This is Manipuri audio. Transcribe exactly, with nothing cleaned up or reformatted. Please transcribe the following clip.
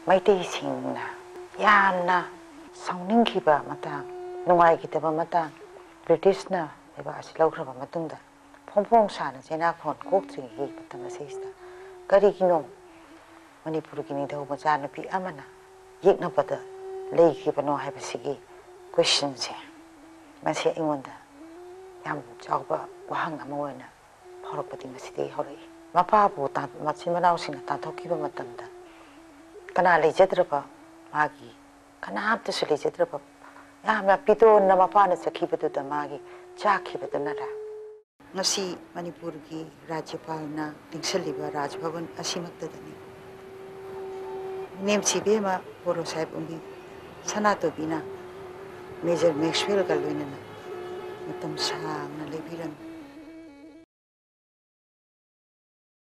ꯃꯩꯇꯩꯁꯤꯡꯅ ꯌꯥꯝꯅ ꯁꯥꯎꯅꯤꯡꯈꯤꯕ ꯃꯇꯥꯡ ꯅꯨꯡꯉꯥꯏꯈꯤꯗꯕ ꯃꯇꯥꯡ ꯕ꯭ꯔꯤꯇꯤꯁꯅ ꯂꯩꯕꯥꯛ ꯑꯁꯤ ꯂꯧꯈ꯭ꯔꯕ ꯃꯇꯨꯡꯗ ꯐꯣꯡ ꯐꯣꯡ ꯁꯥꯅ ꯆꯩꯅꯥꯈꯣꯟ ꯀꯣꯛꯇ꯭ꯔꯤꯉꯩꯒꯤ ꯃꯇꯝ ꯑꯁꯤꯁꯤꯗ ꯀꯔꯤꯒꯤꯅꯣ ꯃꯅꯤꯄꯨꯔꯒꯤ ꯅꯤꯡꯊꯧ ꯃꯆꯥꯅꯨꯄꯤ ꯑꯃꯅ ꯌꯦꯛꯅꯕꯗ ꯂꯩꯈꯤꯕꯅꯣ ꯍꯥꯏꯕꯁꯤꯒꯤ ꯀ꯭ꯋꯦꯁꯟꯁꯦ ꯃꯁꯤ ꯑꯩꯉꯣꯟꯗ ꯌꯥꯝ ꯆꯥꯎꯕ ꯋꯥꯍꯪ ꯑꯃ ꯑꯣꯏꯅ ꯐꯥꯎꯔꯛꯄꯗꯤ ꯃꯁꯤꯗꯒꯤ ꯍꯧꯔꯛꯏ ꯃꯄꯥꯕꯨ ꯃꯆꯤꯟ ꯃꯅꯥꯎꯁꯤꯡꯅ ꯇꯥꯟꯊꯣꯛꯈꯤꯕ ꯃꯇꯝꯗ ꯀꯅꯥ ꯂꯩꯖꯗ꯭ꯔꯕ ꯃꯥꯒꯤ ꯀꯅꯥꯝꯇꯁꯨ ꯂꯩꯖꯗ꯭ꯔꯕ ꯌꯥꯝꯅ ꯄꯤꯇꯣꯟꯅ ꯃꯄꯥꯅ ꯆꯠꯈꯤꯕꯗꯨꯗ ꯃꯥꯒꯤ ꯆꯥꯛꯈꯤꯕꯗꯨꯅꯔꯥ ꯉꯁꯤ ꯃꯅꯤꯄꯨꯔꯒꯤ ꯔꯥꯖ꯭ꯌꯄꯥꯜꯅ ꯂꯤꯡꯁꯜꯂꯤꯕ ꯔꯥꯖ ꯚꯕꯟ ꯑꯁꯤꯃꯛꯇꯗꯅꯤ ꯅꯦꯝꯁꯤꯕꯦꯝꯃ ꯕꯣꯔꯣ ꯁꯥꯍꯦꯕ ꯑꯣꯡꯕꯤ ꯁꯅꯥꯇꯣꯝꯕꯤꯅ ꯃꯦꯖꯔ ꯃꯦꯛꯁꯋꯦꯜꯒ ꯂꯣꯏꯅꯅ ꯃꯇꯝ ꯁꯥꯡꯅ ꯂꯩꯕꯤꯔꯝꯃꯤ